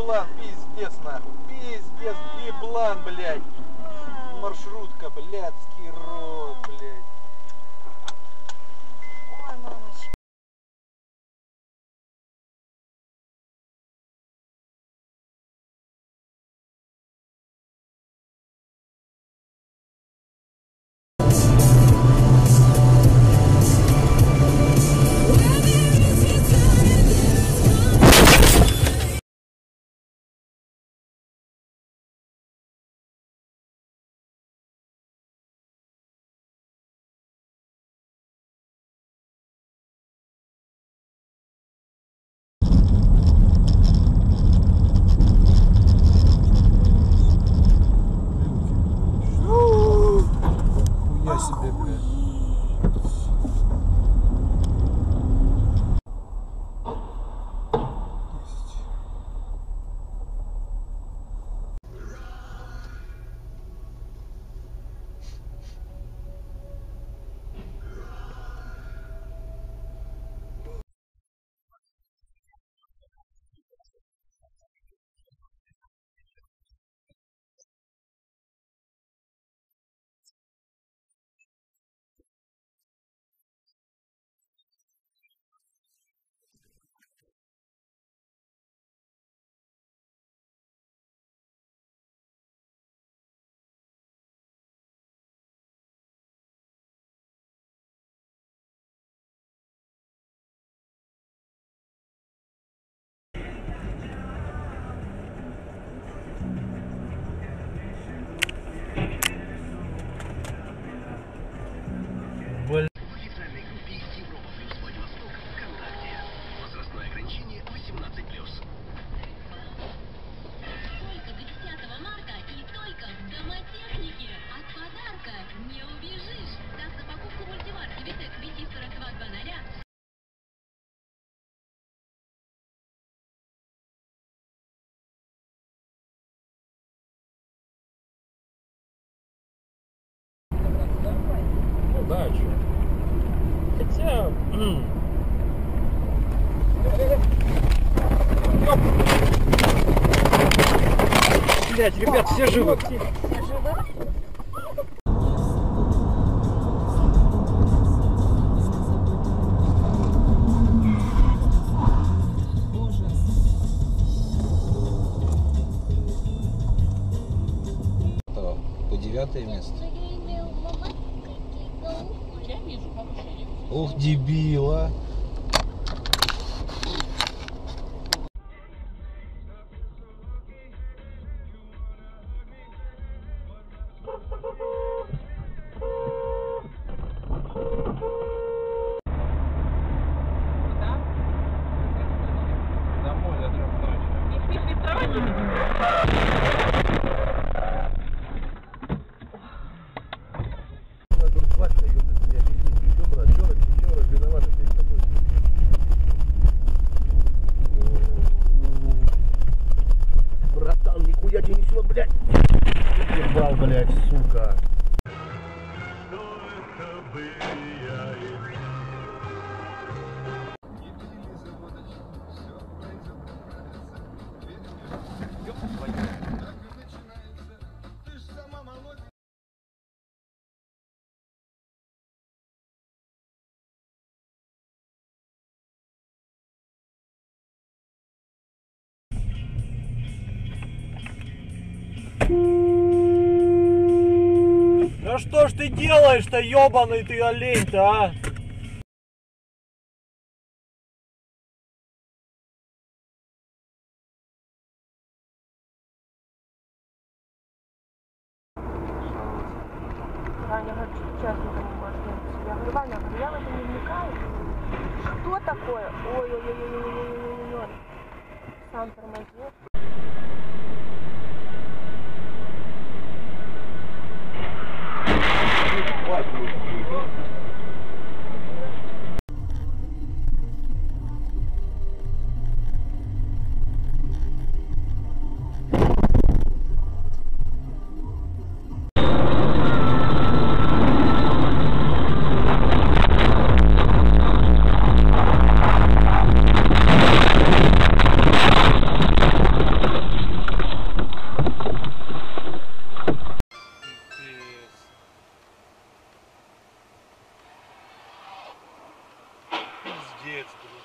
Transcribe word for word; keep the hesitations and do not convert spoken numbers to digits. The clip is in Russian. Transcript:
Еблан, пиздец нахуй. Пиздец, еблан, блядь. Маршрутка, блядский рот, блядь. Ой, мамочка. Хуя себе, блядь. Да, что? Хотя... Блять, ребят, все живы. Все живы? По девятое место. Ух, дебила. Домой до трех ночи. Братан, нихуя тебе несет, блядь. Ебал, блядь, сука. Да что ж ты делаешь-то, ёбаный ты олень-то, а? Ваня говорит, что честно не может быть. Я говорю, Ваня, я в это не вникаю. Что такое? Ой-ой-ой-ой-ой-ой-ой-ой. Сам тормозил. Пиздец, блин.